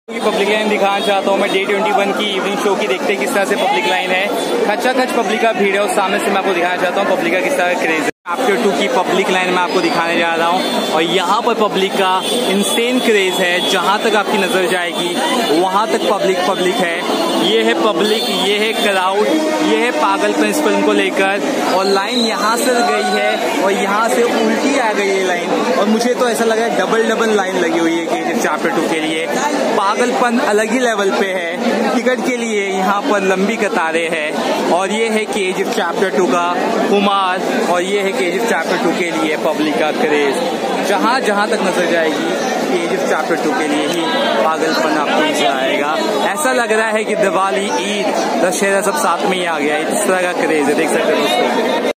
Public line दिखाना चाहता हूँ मैं डे 21 की इवनिंग शो की। देखते हैं किस तरह से पब्लिक लाइन है, खच्चा खच पब्लिक का भीड़ है और सामने से मैं आपको दिखाना चाहता हूँ पब्लिक का किस तरह का क्रेज है। चैप्टर 2 की पब्लिक लाइन मैं आपको दिखाने जा रहा हूँ और यहाँ पर पब्लिक का इंसेन क्रेज है। जहाँ तक आपकी नजर जाएगी वहाँ तक पब्लिक है। ये है पब्लिक, ये है क्राउड, ये है पागलपन इस फिल्म को लेकर। और लाइन यहाँ से गई है और यहाँ से उल्टी आ गई है लाइन, और मुझे तो ऐसा लगा डबल लाइन लगी हुई है कि चैप्टर 2 के लिए। पागलपन अलग ही लेवल पे है। टिकट के लिए यहाँ पर लंबी कतारें हैं। और ये है KGF चैप्टर 2 का कुमार, और ये है KGF चैप्टर 2 के लिए पब्लिक का क्रेज। जहाँ तक नजर जाएगी KGF चैप्टर 2 के लिए ही पागलपन आपको नजर आएगा। ऐसा लग रहा है कि दिवाली, ईद, दशहरा सब साथ में ही आ गया है। इस तरह का क्रेज है, देख सकते हो दोस्तों।